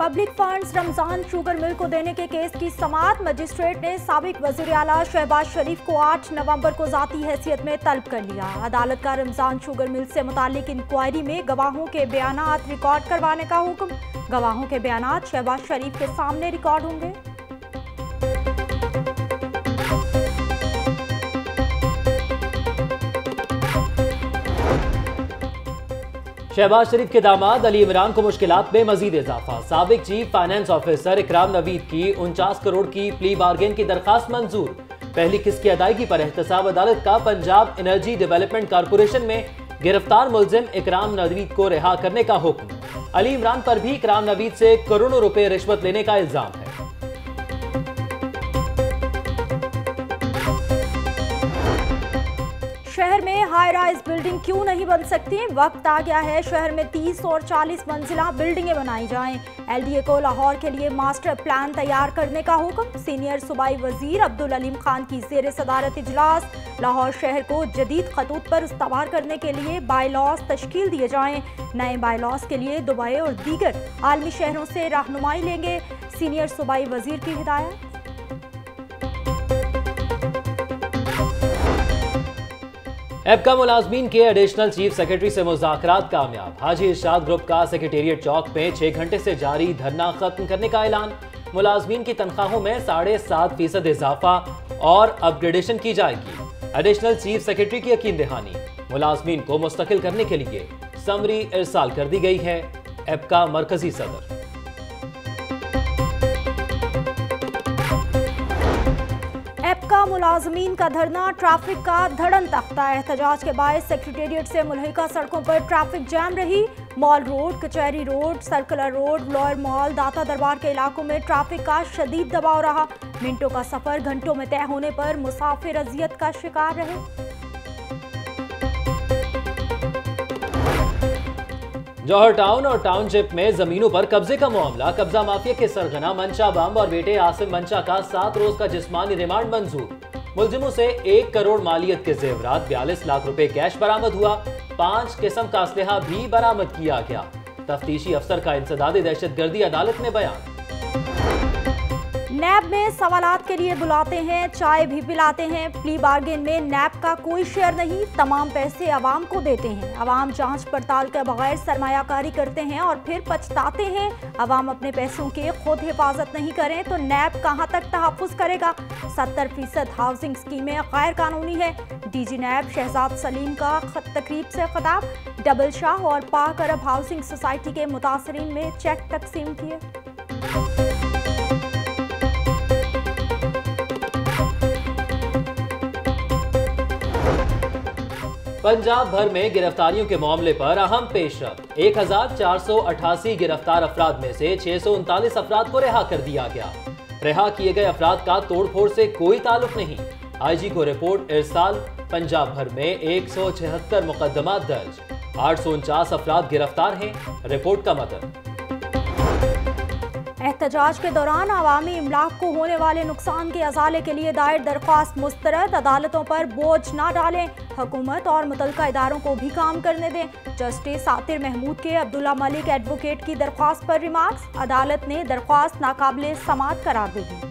Public funds Ramzan sugar mill को देने के केस की समाअत। मजिस्ट्रेट ने साबिक वजीर आला शहबाज शरीफ को 8 नवंबर को जाती हैसियत में तलब कर लिया। अदालत का रमजान शुगर मिल से मुतालिक इंक्वायरी में गवाहों के बयानात रिकॉर्ड करवाने का हुक्म। गवाहों के बयानात शहबाज शरीफ के सामने रिकॉर्ड होंगे। शहबाज शरीफ के दामाद अली इमरान को मुश्किलात में मजीद इजाफा। साबिक चीफ फाइनेंस ऑफिसर इकराम नवीद की 49 करोड़ की प्ली बार्गेन की दरखास्त मंजूर। पहली किस्त की अदायगी पर एहतसाब अदालत का पंजाब एनर्जी डेवलपमेंट कारपोरेशन में गिरफ्तार मुलजिम इकराम नवीद को रिहा करने का हुक्म। अली इमरान पर भी इकराम नवीद से करोड़ों रुपए रिश्वत लेने का इल्जाम है। शहर में हाई राइज बिल्डिंग क्यों नहीं बन सकती? वक्त आ गया है शहर में 30 और 40 मंजिला बिल्डिंगें बनाई जाएं। एलडीए को लाहौर के लिए मास्टर प्लान तैयार करने का हुक्म। सीनियर सूबाई वजीर अब्दुल अलीम खान की जेर सदारत इजलास। लाहौर शहर को जदीद खतूत पर इस्तेमाल करने के लिए बायलॉज तश्कील दिए जाएं। नए बायलॉज के लिए दुबई और दीगर आलमी शहरों से रहनुमाई लेंगे। सीनियर सूबाई वजीर की हिदायत। एबका मुलाजमीन के एडिशनल चीफ सेक्रेटरी से मुज़ाकरात कामयाब। हाजी इरशाद ग्रुप का सेक्रेटेरिएट चौक में 6 घंटे से जारी धरना खत्म करने का ऐलान। मुलाजमीन की तनख्वाहों में 7.5% इजाफा और अपग्रेडेशन की जाएगी। एडिशनल चीफ सेक्रेटरी की यकीन दहानी। मुलाजमीन को मुस्तकिल करने के लिए समरी इरसाल कर दी गई है। एबका मरकजी सदर एबका मुलाजमीन का धरना ट्रैफिक का धड़न तख्ता। एहतजाज के बाद सेक्रेटेरिएट से मुल्हिका सड़कों पर ट्रैफिक जैम रही। Mall road, Kachehri road, circular road, lower mall, Data Darbar के इलाकों में ट्रैफिक का शदीद दबाव रहा। मिनटों का सफर घंटों में तय होने पर मुसाफिर अजियत का शिकार रहे। जौहर टाउन और टाउनशिप में जमीनों पर कब्जे का मामला। कब्जा माफिया के सरगना मंशा बम और बेटे आसिम मंशा का 7 रोज का जिस्मानी रिमांड मंजूर। मुलजिमों से 1 करोड़ मालियत के जेवरात, 42 लाख रुपए कैश बरामद हुआ। 5 किस्म का असलहा भी बरामद किया गया। तफ्तीशी अफसर का इंसदाद दहशतगर्दी अदालत में बयान। नैब में सवालात के लिए बुलाते हैं, चाय भी पिलाते हैं। प्ली बार्गेन में नैब का कोई शेयर नहीं, तमाम पैसे अवाम को देते हैं। अवाम जांच पड़ताल के बगैर सरमायाकारी करते हैं और फिर पछताते हैं। अवाम अपने पैसों की खुद हिफाजत नहीं करें तो नैब कहां तक तहफ़्फ़ुज़ करेगा? 70% हाउसिंग स्कीमें गैर कानूनी है। डीजी नैब शहजाद सलीम का तकरीब से खिताब। डबल शाह और पाक अरब हाउसिंग सोसाइटी के मुतासरीन में चेक तकसीम किए। पंजाब भर में गिरफ्तारियों के मामले पर अहम पेशरफ। 1488 गिरफ्तार अफराद में से 639 अफराद को रिहा कर दिया गया। रिहा किए गए अफराद का तोड़फोड़ से कोई ताल्लुक नहीं। आईजी को रिपोर्ट इरसाल। पंजाब भर में 176 मुकदमा दर्ज। 849 अफराद गिरफ्तार हैं। रिपोर्ट का मतलब एहतजाज के दौरान अवामी इमलाक को होने वाले नुकसान के अजाले के लिए दायर दरख्वास्त मुस्तरद। अदालतों पर बोझ न डालें। हुकूमत और मुतल्लिका इदारों को भी काम करने दें। जस्टिस आतिर महमूद के अब्दुल्ला मलिक एडवोकेट की दरख्वास्त पर रिमार्क्स। अदालत ने दरख्वास्त नाकाबिले समाअत करार दे दी।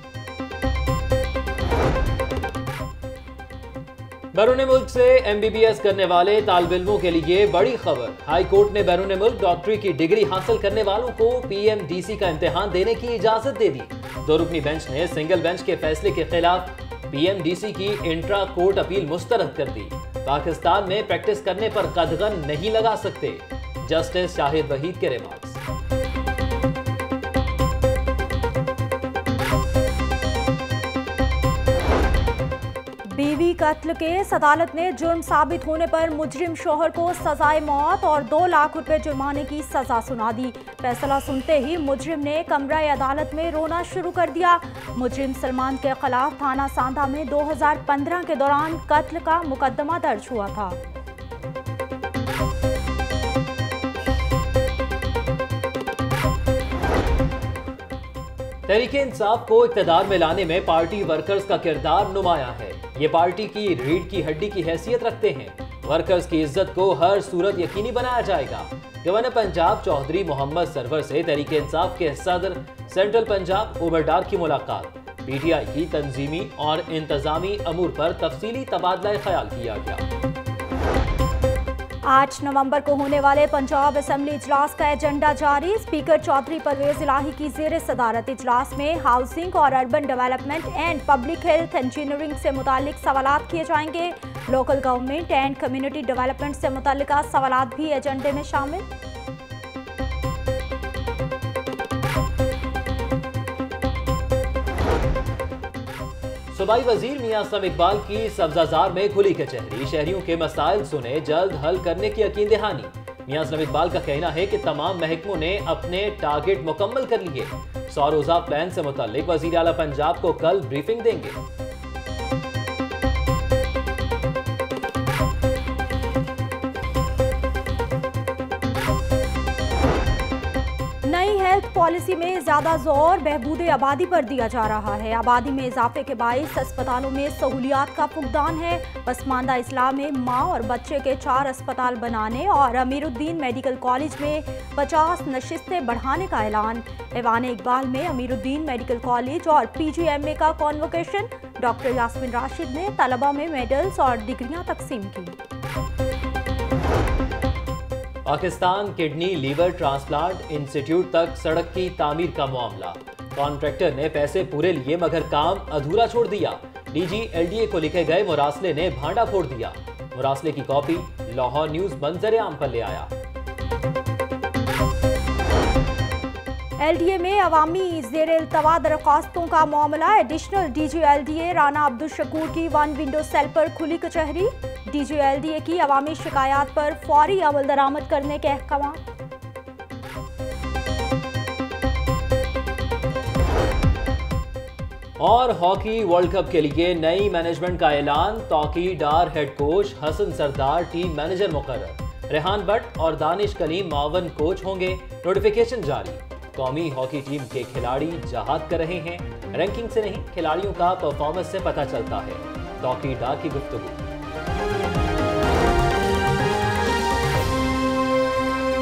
बैरून मुल्क से MBBS करने वाले तालिब-इल्मों के लिए बड़ी खबर। हाई कोर्ट ने बैरून मुल्क डॉक्टरी की डिग्री हासिल करने वालों को PMDC का इम्तिहान देने की इजाजत दे दी। 2 रुकनी बेंच ने सिंगल बेंच के फैसले के खिलाफ PMDC की इंट्रा कोर्ट अपील मुस्तरद कर दी। पाकिस्तान में प्रैक्टिस करने पर कदगन नहीं लगा सकते। जस्टिस शाहिद वहीद के रिमार्क्स। बीवी कत्ल केस। अदालत ने जुर्म साबित होने पर मुजरिम शोहर को सजाए मौत और 2 लाख रुपए जुर्माने की सजा सुना दी। फैसला सुनते ही मुजरिम ने कमरा अदालत में रोना शुरू कर दिया। मुजरिम सलमान के खिलाफ थाना सांधा में 2015 के दौरान कत्ल का मुकदमा दर्ज हुआ था। तहरीक इंसाफ को इक़्तिदार में लाने में पार्टी वर्कर्स का किरदार नुमाया है। ये पार्टी की रीढ़ की हड्डी की हैसियत रखते हैं। वर्कर्स की इज्जत को हर सूरत यकीनी बनाया जाएगा। गवर्नर पंजाब चौधरी मोहम्मद सरवर से तहरीक इंसाफ के सदर सेंट्रल पंजाब उबरडार की मुलाकात। पीटीआई की तंजीमी और इंतजामी अमूर पर तफसीली तबादला ख्याल किया गया। 8 नवंबर को होने वाले पंजाब असेंबली इजलास का एजेंडा जारी। स्पीकर चौधरी परवेज इलाही की जेर सदारत इजलास में हाउसिंग और urban development and public health engineering से मुतालिक सवालात किए जाएंगे। Local government and community development से मुतालिका सवालात भी एजेंडे में शामिल। सूबाई वजीर मियां असलम इकबाल की सब्जाजार में खुली कचहरी। शहरियों के मसाइल सुने, जल्द हल करने की यकीन दहानी। मियां असलम इकबाल का कहना है कि तमाम महकमों ने अपने टारगेट मुकम्मल कर लिए। 100 रोजा प्लान से मुताल्लिक वजीर आला पंजाब को कल ब्रीफिंग देंगे। हेल्थ पॉलिसी में ज्यादा जोर बहबूद आबादी पर दिया जा रहा है। आबादी में इजाफे के बाइस अस्पतालों में सहूलियात का फुकदान है। पसमानदा इस्लाह में माँ और बच्चे के 4 अस्पताल बनाने और अमीरुद्दीन मेडिकल कॉलेज में 50 नशिस्तें बढ़ाने का ऐलान। ऐवान इकबाल में अमीरुद्दीन मेडिकल कॉलेज और PGMA का कॉन्वोकेशन। डॉक्टर यास्मीन राशिद ने तलबा में मेडल्स और डिग्रियां तकसीम की। Pakistan kidney liver transplant institute तक सड़क की तामीर का मामला। कॉन्ट्रैक्टर ने पैसे पूरे लिए मगर काम अधूरा छोड़ दिया। DG LDA को लिखे गए मुरासले ने भांडा फोड़ दिया। मुरासले की कॉपी लाहौर न्यूज मंजर आम पर ले आया। LDA में अवामी ज़ेर इल्तवा दरख्वास्तों का मामला। Additional DG LDA Rana Abdul Shakoor की 1 विंडो सेल पर खुली कचहरी। DG LDA की अवामी शिकायत पर फौरी अमल दरामद करने के अहकाम। और हॉकी वर्ल्ड कप के लिए नई मैनेजमेंट का ऐलान। तौकीदार head coach Hasan Sardar team manager मुकर्रर। रेहान भट्ट और दानिश कलीम मावन कोच होंगे। नोटिफिकेशन जारी। कौमी हॉकी टीम के खिलाड़ी जहाद कर रहे हैं। रैंकिंग से नहीं, खिलाड़ियों का परफॉर्मेंस से पता चलता है। तौकीदार की गुफ्तगू।